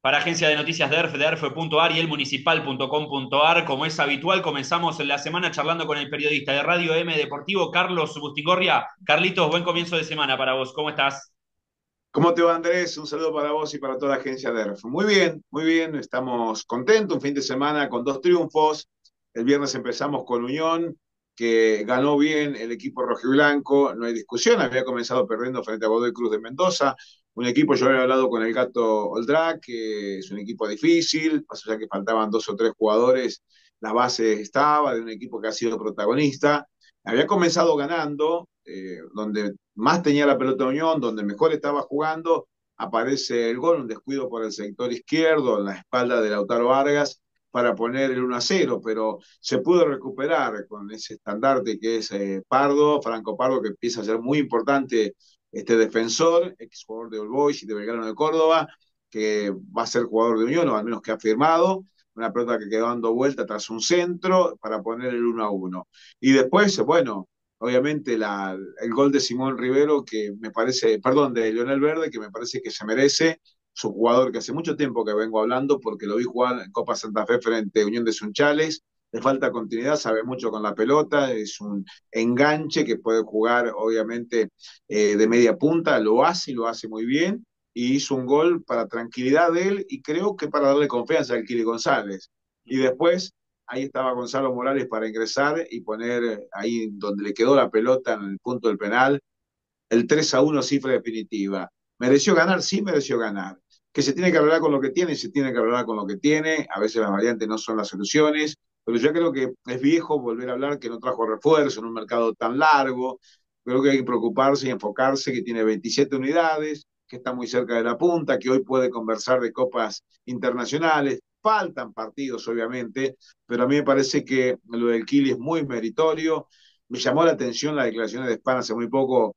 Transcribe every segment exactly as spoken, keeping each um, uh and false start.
Para Agencia de Noticias DERF, derf punto ar y elmunicipal punto com punto ar. Como es habitual, comenzamos la semana charlando con el periodista de Radio M Deportivo, Carlos Bustigorria. Carlitos, buen comienzo de semana para vos. ¿Cómo estás? ¿Cómo te va, Andrés? Un saludo para vos y para toda la agencia de DERF. Muy bien, muy bien, estamos contentos. Un fin de semana con dos triunfos. El viernes empezamos con Unión, que ganó bien el equipo rojiblanco, no hay discusión, había comenzado perdiendo frente a Godoy Cruz de Mendoza. Un equipo, yo había hablado con el Gato Oldrak, que es un equipo difícil, más allá que faltaban dos o tres jugadores, la base estaba de un equipo que ha sido protagonista. Había comenzado ganando, eh, donde más tenía la pelota de Unión, donde mejor estaba jugando, aparece el gol, un descuido por el sector izquierdo, en la espalda de Lautaro Vargas, para poner el uno a cero, pero se pudo recuperar con ese estandarte que es eh, Pardo, Franco Pardo, que empieza a ser muy importante este defensor, ex jugador de All Boys y de Belgrano de Córdoba, que va a ser jugador de Unión, o al menos que ha firmado, una pelota que quedó dando vuelta tras un centro para poner el uno a uno. Y después, bueno, obviamente la, el gol de Simón Rivero, que me parece, perdón, de Leonel Verde, que me parece que se merece, su jugador que hace mucho tiempo que vengo hablando, porque lo vi jugar en Copa Santa Fe frente a Unión de Sunchales, le falta continuidad, sabe mucho con la pelota, es un enganche que puede jugar obviamente eh, de media punta, lo hace y lo hace muy bien, y hizo un gol para tranquilidad de él y creo que para darle confianza al Kili González. Y después ahí estaba Gonzalo Morales para ingresar y poner ahí donde le quedó la pelota en el punto del penal, el tres a uno cifra definitiva. ¿Mereció ganar? Sí, mereció ganar. Que se tiene que arreglar con lo que tiene, se tiene que arreglar con lo que tiene. A veces las variantes no son las soluciones, pero yo creo que es viejo volver a hablar que no trajo refuerzo en un mercado tan largo. Creo que hay que preocuparse y enfocarse que tiene veintisiete unidades, que está muy cerca de la punta, que hoy puede conversar de copas internacionales. Faltan partidos, obviamente, pero a mí me parece que lo del Kili es muy meritorio. Me llamó la atención la declaración de Spana hace muy poco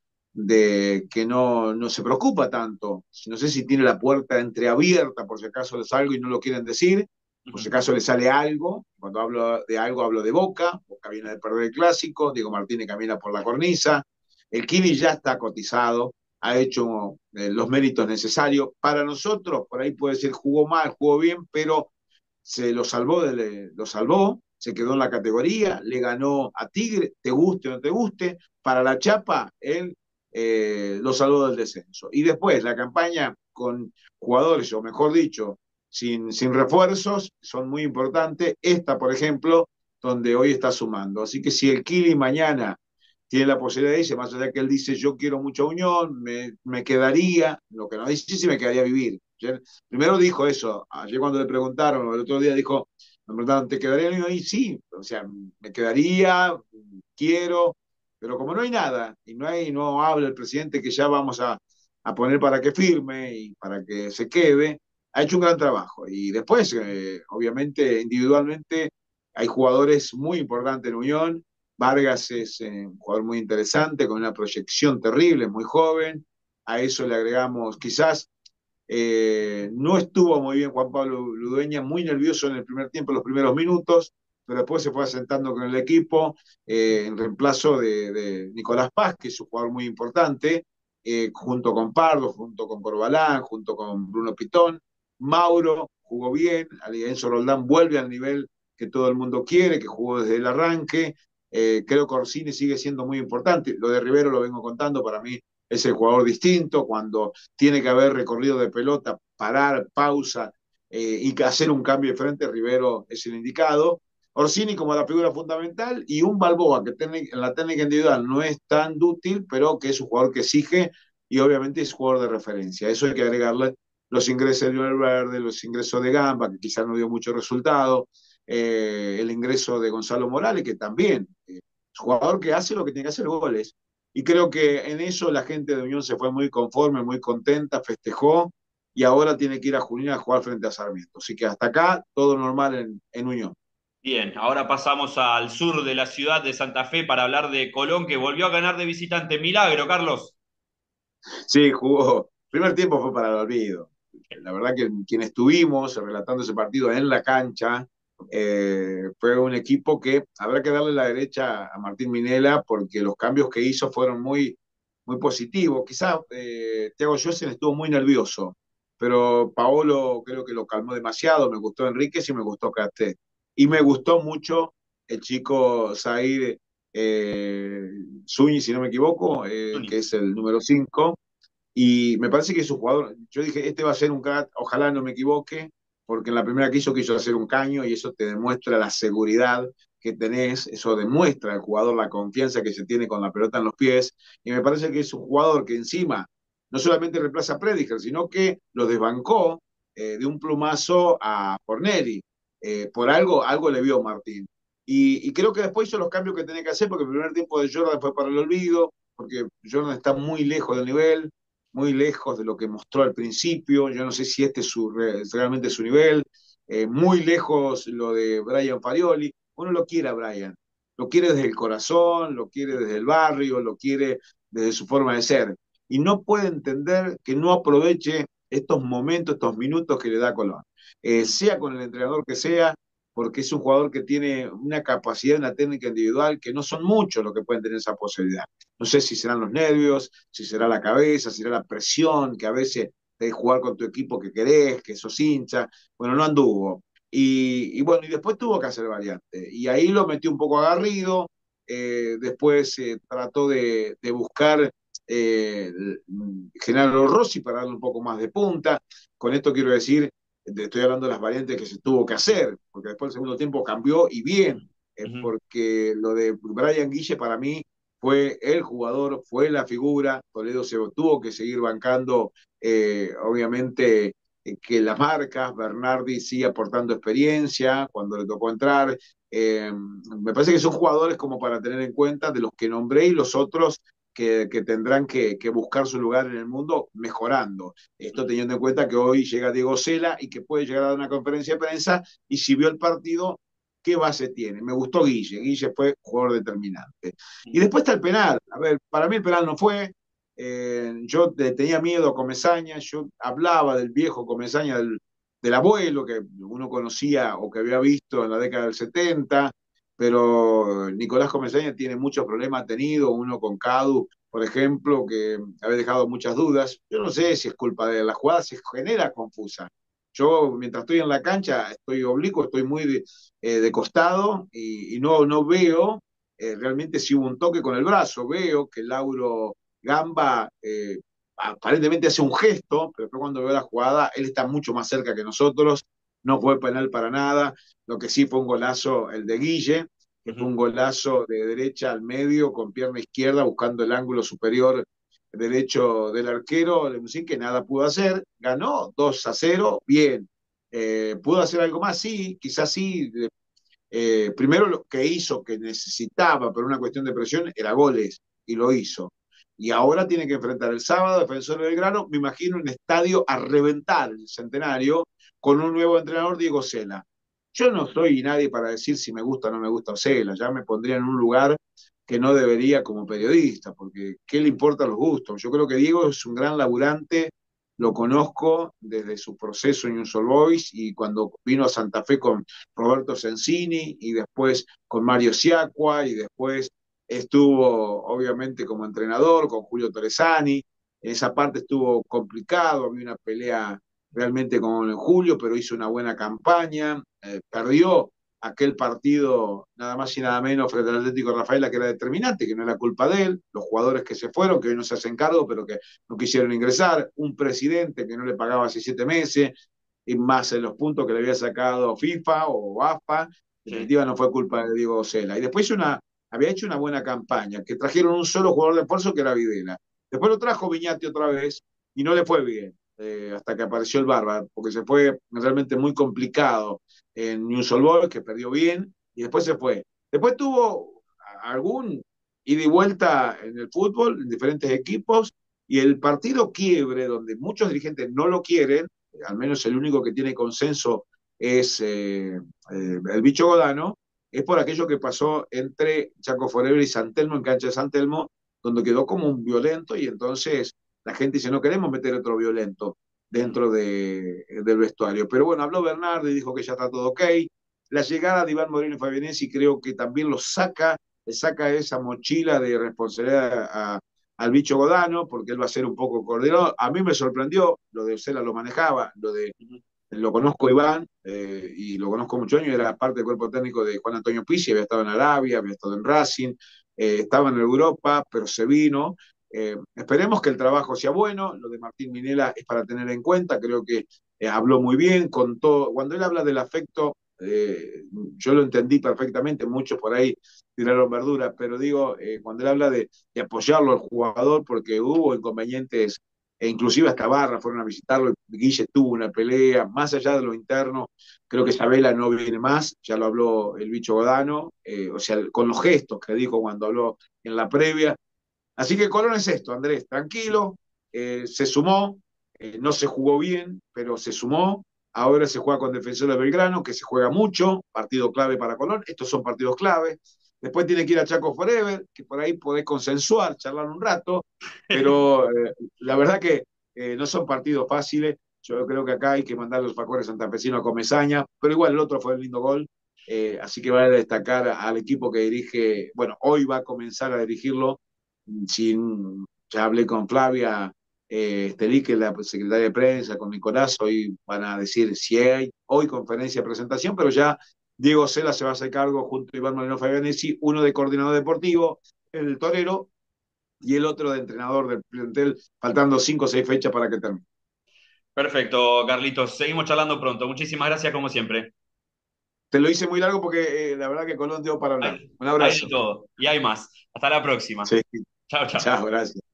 de que no, no se preocupa tanto. No sé si tiene la puerta entreabierta por si acaso les algo y no lo quieren decir, por si acaso le sale algo. Cuando hablo de algo hablo de Boca, Boca viene de perder el clásico, Diego Martínez camina por la cornisa, el Kili ya está cotizado, ha hecho eh, los méritos necesarios. Para nosotros, por ahí puede ser jugó mal, jugó bien, pero se lo salvó, de, lo salvó, se quedó en la categoría, le ganó a Tigre, te guste o no te guste, para la chapa, él eh, lo salvó del descenso. Y después la campaña con jugadores, o mejor dicho, sin, sin refuerzos, son muy importantes. Esta, por ejemplo, donde hoy está sumando. Así que si el Kili mañana tiene la posibilidad de irse, más allá que él dice yo quiero mucha unión, me, me quedaría, lo que no dice si me quedaría a vivir. Ayer, primero dijo eso, ayer cuando le preguntaron, o el otro día dijo, me preguntaron, ¿te quedaría a unión? Y sí, o sea, me quedaría, quiero, pero como no hay nada, y no hay, no habla el presidente que ya vamos a, a poner para que firme y para que se quede, ha hecho un gran trabajo. Y después, eh, obviamente, individualmente, hay jugadores muy importantes en Unión. Vargas es eh, un jugador muy interesante, con una proyección terrible, muy joven. A eso le agregamos, quizás eh, no estuvo muy bien Juan Pablo Ludueña, muy nervioso en el primer tiempo, en los primeros minutos, pero después se fue asentando con el equipo eh, en reemplazo de, de, Nicolás Paz, que es un jugador muy importante, eh, junto con Pardo, junto con Corbalán, junto con Bruno Pitón. Mauro jugó bien, Enzo Roldán vuelve al nivel que todo el mundo quiere, que jugó desde el arranque. Eh, creo que Orsini sigue siendo muy importante. Lo de Rivero lo vengo contando, para mí es el jugador distinto, cuando tiene que haber recorrido de pelota, parar, pausa eh, y hacer un cambio de frente, Rivero es el indicado. Orsini como la figura fundamental y un Balboa que en la técnica individual no es tan dúctil, pero que es un jugador que exige y obviamente es jugador de referencia. Eso hay que agregarle los ingresos de Lionel Verde, los ingresos de Gamba, que quizás no dio mucho resultado, eh, el ingreso de Gonzalo Morales, que también eh, es un jugador que hace lo que tiene que hacer, goles. Y creo que en eso la gente de Unión se fue muy conforme, muy contenta, festejó y ahora tiene que ir a Junín a jugar frente a Sarmiento. Así que hasta acá todo normal en, en Unión. Bien, ahora pasamos al sur de la ciudad de Santa Fe para hablar de Colón, que volvió a ganar de visitante. Milagro, Carlos. Sí, jugó. Primer tiempo fue para el olvido. La verdad que quien estuvimos relatando ese partido en la cancha eh, fue un equipo que habrá que darle la derecha a Martín Minela porque los cambios que hizo fueron muy, muy positivos. Quizás eh, Thiago Jossen estuvo muy nervioso pero Paolo creo que lo calmó demasiado, me gustó Enríquez y me gustó Casté. Y me gustó mucho el chico Zaire eh, Zúñiga, si no me equivoco, eh, que es el número cinco y me parece que es un jugador, yo dije, este va a ser un crack, ojalá no me equivoque, porque en la primera que hizo quiso hacer un caño y eso te demuestra la seguridad que tenés, eso demuestra al jugador la confianza que se tiene con la pelota en los pies, y me parece que es un jugador que encima no solamente reemplaza a Prediger, sino que lo desbancó eh, de un plumazo a Fornelli. Eh, por algo, algo le vio Martín. Y, y, creo que después hizo los cambios que tenía que hacer, porque el primer tiempo de Jordan fue para el olvido, porque Jordan está muy lejos del nivel, muy lejos de lo que mostró al principio. Yo no sé si este es su, realmente su nivel. Eh, muy lejos lo de Brian Farioli. Uno lo quiere a Brian. Lo quiere desde el corazón, lo quiere desde el barrio, lo quiere desde su forma de ser. Y no puede entender que no aproveche estos momentos, estos minutos que le da Colón. Eh, sea con el entrenador que sea, porque es un jugador que tiene una capacidad, una técnica individual, que no son muchos los que pueden tener esa posibilidad. No sé si serán los nervios, si será la cabeza, si será la presión, que a veces te de jugar con tu equipo que querés, que sos hincha. Bueno, no anduvo. Y, y bueno, y después tuvo que hacer variante. Y ahí lo metió un poco agarrido, eh, después eh, trató de, de buscar eh, Genaro Rossi para darle un poco más de punta. Con esto quiero decir, estoy hablando de las variantes que se tuvo que hacer, porque después el segundo tiempo cambió y bien, eh, Uh-huh. porque lo de Brian Guille para mí fue el jugador, fue la figura. Toledo se tuvo que seguir bancando, eh, obviamente, eh, que las marcas. Bernardi sigue aportando experiencia cuando le tocó entrar. Eh, me parece que son jugadores como para tener en cuenta de los que nombré y los otros que, que tendrán que, que, buscar su lugar en el mundo mejorando. Esto teniendo en cuenta que hoy llega Diego Sela y que puede llegar a dar una conferencia de prensa y si vio el partido, ¿qué base tiene? Me gustó Guille, Guille fue jugador determinante. Y después está el penal. A ver, para mí el penal no fue. Eh, yo tenía miedo a Comesaña, yo hablaba del viejo Comesaña, del, del abuelo que uno conocía o que había visto en la década del setenta, pero Nicolás Comesaña tiene muchos problemas, ha tenido uno con Cadu, por ejemplo, que había dejado muchas dudas. Yo no sé si es culpa de la jugada, se genera confusa. Yo, mientras estoy en la cancha, estoy oblicuo, estoy muy de, eh, de costado y, y no, no veo eh, realmente si hubo un toque con el brazo. Veo que Lauro Gamba eh, aparentemente hace un gesto, pero cuando veo la jugada, él está mucho más cerca que nosotros, no fue penal para nada. Lo que sí fue un golazo, el de Guille, que fue un golazo de derecha al medio con pierna izquierda buscando el ángulo superior derecho del arquero, Lemusín, que nada pudo hacer, ganó dos a cero, bien. Eh, ¿Pudo hacer algo más? Sí, quizás sí. Eh, primero lo que hizo, que necesitaba, por una cuestión de presión, era goles, y lo hizo. Y ahora tiene que enfrentar el sábado Defensor de Belgrano, me imagino un estadio a reventar el centenario, con un nuevo entrenador, Diego Sela. Yo no soy nadie para decir si me gusta o no me gusta Sela, ya me pondría en un lugar que no debería como periodista, porque ¿qué le importan los gustos? Yo creo que Diego es un gran laburante, lo conozco desde su proceso en Newell's Old Boys y cuando vino a Santa Fe con Roberto Sensini y después con Mario Siacqua y después estuvo obviamente como entrenador con Julio Torresani. Esa parte estuvo complicado, había una pelea realmente con Julio, pero hizo una buena campaña, eh, perdió aquel partido nada más y nada menos frente al Atlético Rafaela que era determinante, que no era culpa de él, los jugadores que se fueron, que hoy no se hacen cargo, pero que no quisieron ingresar, un presidente que no le pagaba hace siete meses, y más en los puntos que le había sacado FIFA o AFA, en definitiva no fue culpa de Diego Sela. Y después una, había hecho una buena campaña, que trajeron un solo jugador de esfuerzo que era Videla. Después lo trajo Viñati otra vez y no le fue bien, eh, hasta que apareció el Bárbaro, porque se fue realmente muy complicado en Newell's Old Boys, que perdió bien, y después se fue. Después tuvo algún ida y vuelta en el fútbol, en diferentes equipos, y el partido quiebre, donde muchos dirigentes no lo quieren, al menos el único que tiene consenso es eh, eh, el Bicho Godano, es por aquello que pasó entre Chaco Forever y San Telmo en cancha de San Telmo, donde quedó como un violento y entonces la gente dice, no queremos meter otro violento dentro de, del vestuario. Pero bueno, habló Bernardo y dijo que ya está todo ok. La llegada de Iván Moreno y Fabianesi creo que también lo saca, le saca esa mochila de responsabilidad a, al bicho Godano, porque él va a ser un poco coordinador. A mí me sorprendió, lo de Ocela lo manejaba, lo de lo conozco a Iván eh, y lo conozco mucho años, era parte del cuerpo técnico de Juan Antonio Pizzi, había estado en Arabia, había estado en Racing, eh, estaba en Europa, pero se vino. Eh, esperemos que el trabajo sea bueno, lo de Martín Minela es para tener en cuenta, creo que eh, habló muy bien, con todo, cuando él habla del afecto, eh, yo lo entendí perfectamente, muchos por ahí tiraron verdura, pero digo, eh, cuando él habla de, de apoyarlo al jugador, porque hubo inconvenientes e inclusive hasta Barra fueron a visitarlo, Guille tuvo una pelea, más allá de lo interno, creo que Isabela no viene más, ya lo habló el bicho Godano, eh, o sea, con los gestos que dijo cuando habló en la previa. Así que Colón es esto, Andrés, tranquilo, eh, se sumó, eh, no se jugó bien, pero se sumó, ahora se juega con Defensor de Belgrano, que se juega mucho, partido clave para Colón, estos son partidos clave. Después tiene que ir a Chaco Forever, que por ahí podés consensuar, charlar un rato, pero eh, la verdad que eh, no son partidos fáciles. Yo creo que acá hay que mandar los factores santafesinos a Comesaña, pero igual el otro fue el lindo gol. Eh, así que va a destacar al equipo que dirige, bueno, hoy va a comenzar a dirigirlo. Sin, ya hablé con Flavia eh, Estelí, que es la secretaria de prensa, con Nicolás, hoy van a decir si hay hoy conferencia de presentación, pero ya Diego Sela se va a hacer cargo junto a Iván Moreno Fabianesi, uno de coordinador deportivo, el torero, y el otro de entrenador del plantel, faltando cinco o seis fechas para que termine. Perfecto, Carlitos. Seguimos charlando pronto. Muchísimas gracias como siempre. Te lo hice muy largo porque eh, la verdad que Colón dio para hablar. Hay, Un hay de abrazo. todo y hay más. Hasta la próxima. Sí, Chao, chao. chao, gracias.